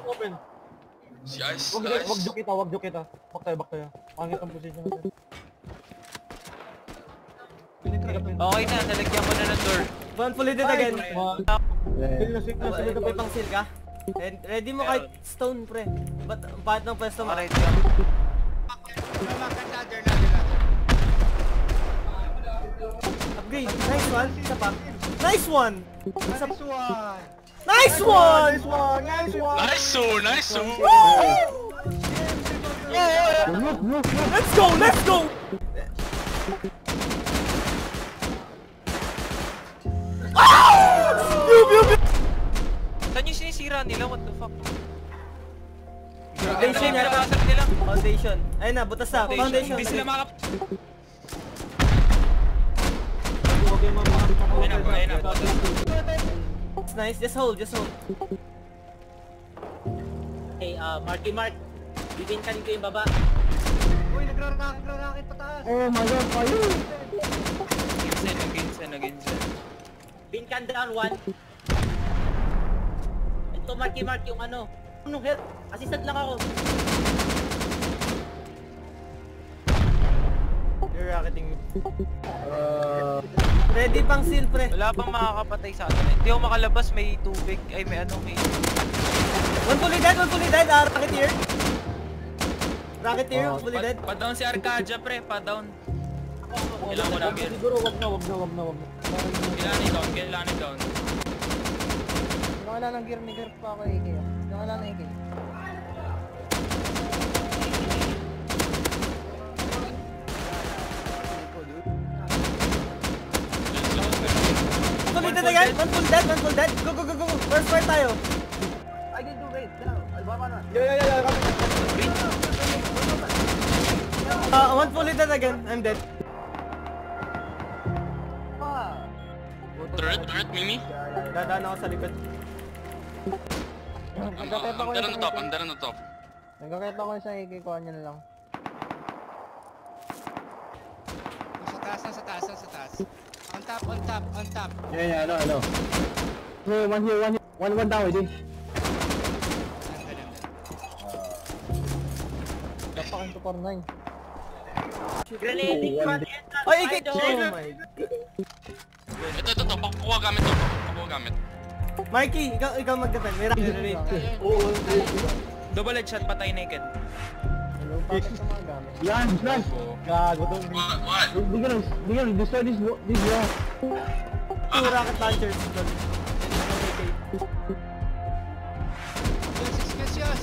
open. Si Ice, Wag joke kita. Back tayo. Pangit ang position natin. Okay na, nalagyan ko na ng door. One fully dead again. Signal Ito pa pang seal ka? Ready mo kahit stone pre. Ba't pahat ng pwesto mo? Ready ka. Upgrade. Nice one. Isa pa. Nice one! Nice one! Nice one! Let's go! Saan yung sinisira nila? What the fuck? Foundation yata. Foundation. Ayun na, butas na. Foundation. Hindi sila makap... It's nice. Just hold. Hey, Mark. Bibin ka nito yung baba. Uy, nagrarakit pataas. Oh my god, fire! Again. Bin can down 1. Ito Mark yung ano. Anong hit? Assistant lang ako. You're rocketing me. Ready pang seal pre. Wala bang makakapatay sa atin? Hindi ako makalabas, may tubig. Ay, may ano, may... One fully dead. Rocketeer, fully dead. Pa-down si Arcadia pre, pa-down. Kailangan ko lang gear. Siguro wag na. Kailangan down. Wala ng gear pa ako AK. Wala na AK. Fully dead again. One full dead. Go. First fight tayo. I can do wait. Baba na. Yeah. One fully dead again. I'm dead. Turret, Mimi. Dadaan ako sa likod. Under na top. Nagkakita ko sa AK ko niya na lang. Sa taas. On top. Yeah, ano. Hey, one here. One down, hindi. Dapat ko 249. Grenade front entrance. Ay, ikit! Oh my god. Ito, pakuha gamit. Mikey, ikaw mag-defend. May rocket. Double headshot, patay naked. Hello, bakit sa mga gamit? Yan. Gago to. What? Bigyan, destroy this wall. Two rocket launchers. Yes.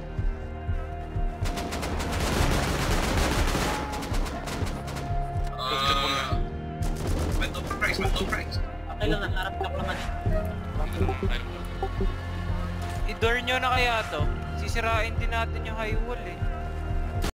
Mental pranks. Okay lang, harap naman eh. I-door nyo na kaya to. Sisirain din natin yung high wall eh.